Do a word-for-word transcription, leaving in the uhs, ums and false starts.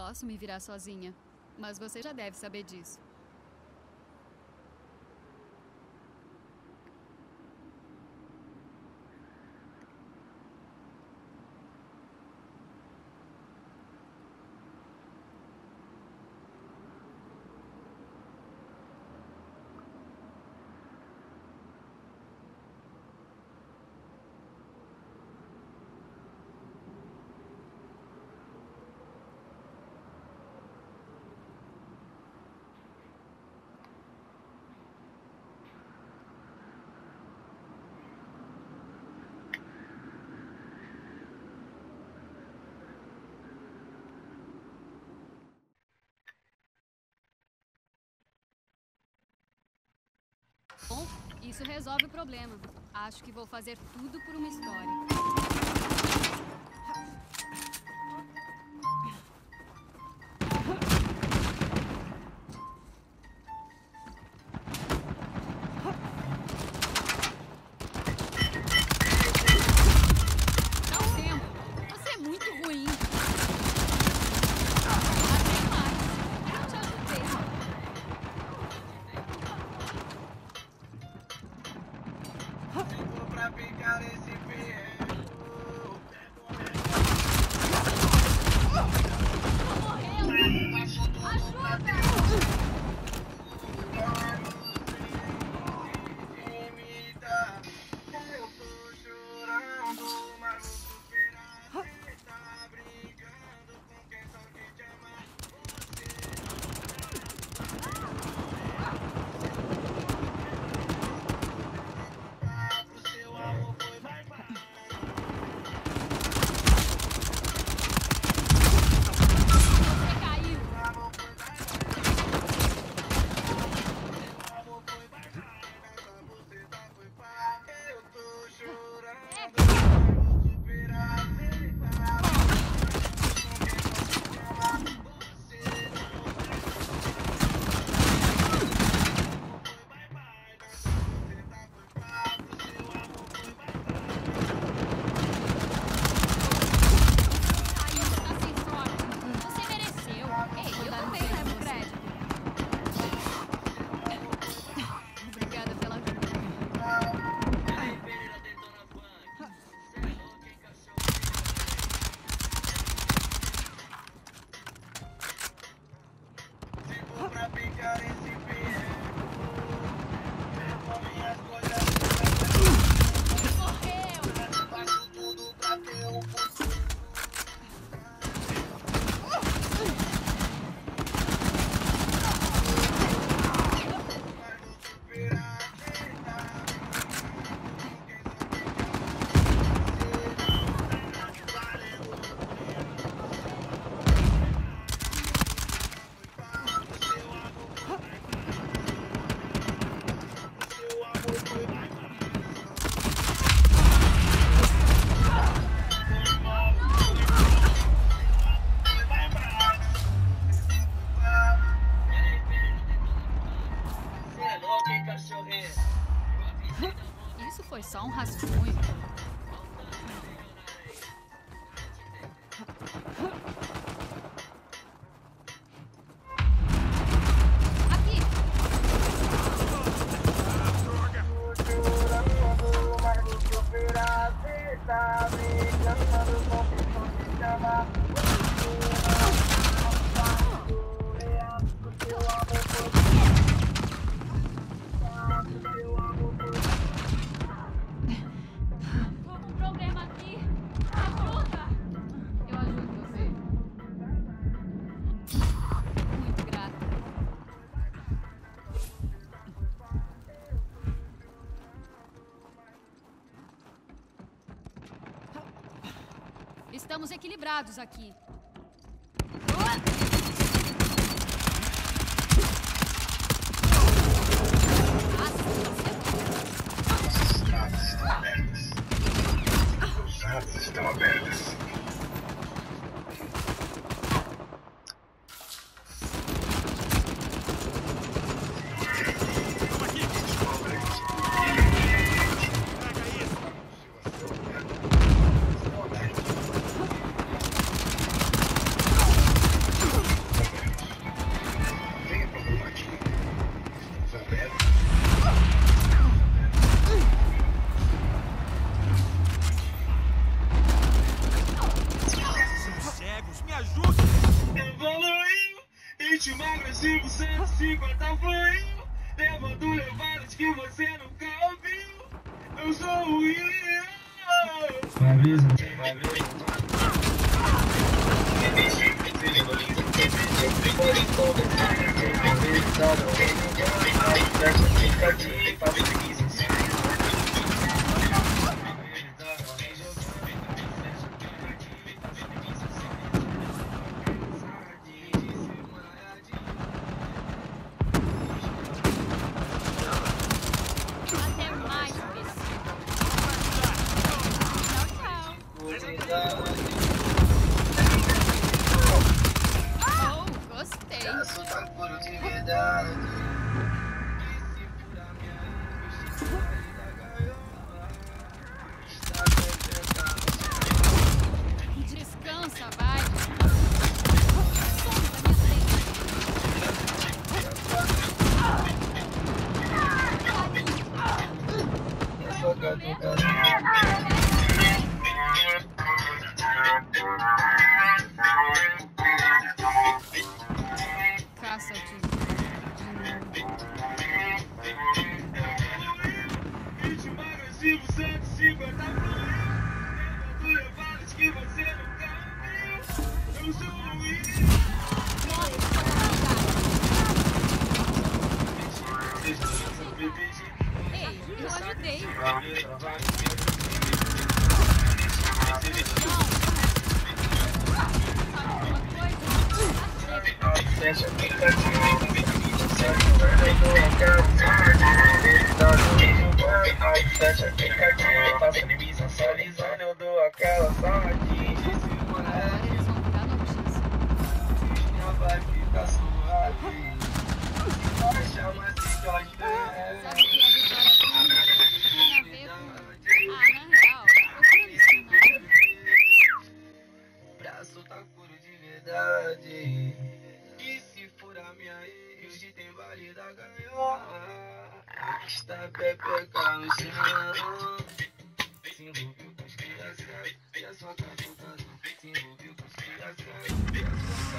Posso me virar sozinha, mas você já deve saber disso. Bom, isso resolve o problema. Acho que vou fazer tudo por uma história. Isso foi só um rascunho. Estamos equilibrados aqui. Os atos estão abertos. Eu sou o William. Me avisa, me avisa. Até mais, pessoal. Tchau, tchau. Oh, gostei. Braço tá puro de verdade. Descansa, vai. Caça o Ritmo agressivo, cento e cinquenta mil. Levadas que você nunca viu. Eu sou o William. Ei, eu ajudei. Fecha a picatinha. Fecha a picatinha. Passa em mim sensualizando. Eu dou aquela saladinha. Agora eles vão dar notícia. Vai ficar suave. Chama de Jorge. Sabe que a vitória pública tem a ver com... Ah, na real, procura me ensinar. Braço tá puro de verdade. E se furar minha ex, tem vale da gaiola. Está pepeca no chão. Se envolveu com os crianças. E a sua catucada. Se envolveu com os crianças.